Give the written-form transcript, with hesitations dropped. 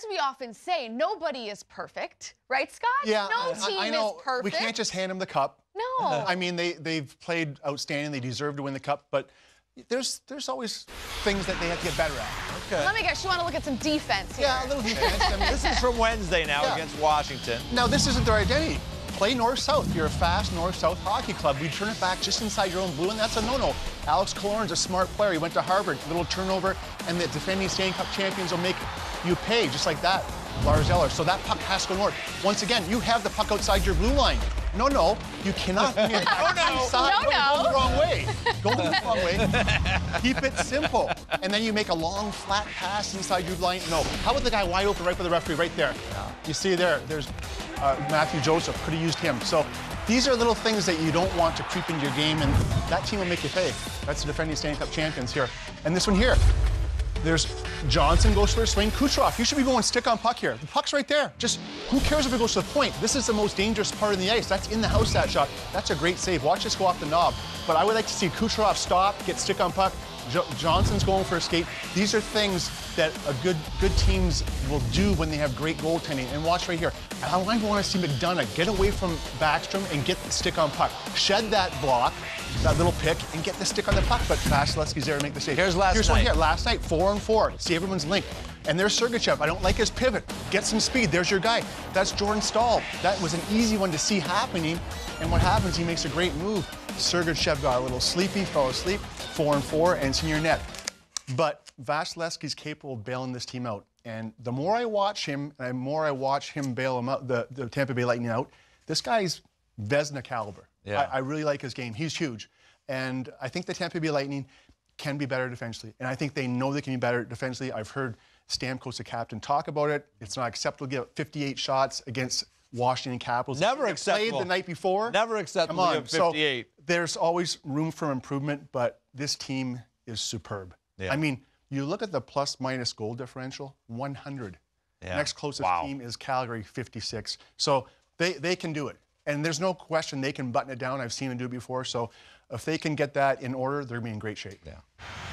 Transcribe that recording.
as we often say, nobody is perfect, right, Scott? Yeah, no team I know. is perfect. We can't just hand them the cup. No. I mean, they've played outstanding. They deserve to win the cup, but there's always things that they have to get better at. Okay. Let me guess, you want to look at some defense here. Yeah, a little defense. I mean, This is from Wednesday now Yeah. against Washington. Now, this isn't their identity. Play north-south. You're a fast north-south hockey club. We turn it back just inside your own blue, and that's a no-no. Alex Killorn's a smart player. He went to Harvard. Little turnover, and the defending Stanley Cup champions will make you pay, just like that. Lars Eller. So that puck has to go north. Once again, you have the puck outside your blue line. No, you cannot bring it back inside. Go the wrong way. Go the wrong way. Keep it simple. And then you make a long, flat pass inside your line. No. How about the guy wide open right for the referee right there? You see there's Matthew Joseph. Could have used him. So these are little things that you don't want to creep into your game, and that team will make you pay. That's the defending Stanley Cup champions here. And this one here. There's Johnson goes for a swing. Kucherov, you should be going stick on puck here. The puck's right there. Just who cares if it goes to the point? This is the most dangerous part of the ice. That's in the house, that shot. That's a great save. Watch this go off the knob. But I would like to see Kucherov stop, get stick on puck. Johnson's going for a skate. These are things that good teams will do when they have great goaltending. And watch right here. I want to see McDonough get away from Backstrom and get the stick on puck. Shed that block, that little pick, and get the stick on the puck. But Vasilevsky's there to make the save. Here's last night. One here. Last night, 4-on-4. See everyone's linked. And there's Sergachev. I don't like his pivot. Get some speed. There's your guy. That's Jordan Staal. That was an easy one to see happening. And what happens, he makes a great move. Sergachev got a little sleepy, fell asleep. 4-on-4, and it's in your net. But Vasilevsky's capable of bailing this team out. And the more I watch him, and the more I watch him bail him out, the Tampa Bay Lightning out, this guy's Vezina caliber. Yeah. I really like his game. He's huge. And I think the Tampa Bay Lightning can be better defensively. And I think they know they can be better defensively. I've heard Stamkos, the captain, talk about it. It's not acceptable to get 58 shots against Washington Capitals. Never acceptable. Played the night before. Never acceptable to get 58. So there's always room for improvement, but this team is superb. Yeah. I mean, you look at the plus-minus goal differential, 100. Yeah. Next closest team is Calgary, 56. So they can do it. And there's no question they can button it down. I've seen them do it before. So if they can get that in order, they're going to be in great shape. Yeah.